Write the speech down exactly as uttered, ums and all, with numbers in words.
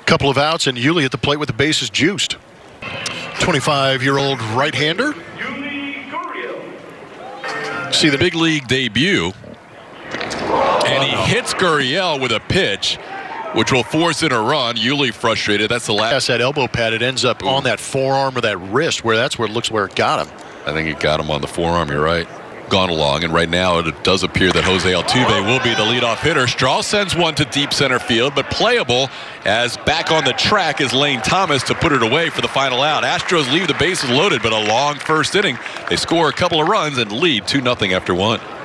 Couple of outs, and Yuli at the plate with the bases juiced. twenty-five-year-old right-hander. See the big league debut, and he hits Gurriel with a pitch, which will force in a run. Yuli frustrated. That's the last. That's that elbow pad. It ends up Ooh. on that forearm or that wrist, where that's where it looks where it got him. I think it got him on the forearm. You're right. Gone along, and right now it does appear that Jose Altuve will be the leadoff hitter. Straw sends one to deep center field, but playable, as back on the track is Lane Thomas to put it away for the final out. Astros leave the bases loaded, but a long first inning. They score a couple of runs and lead two nothing after one.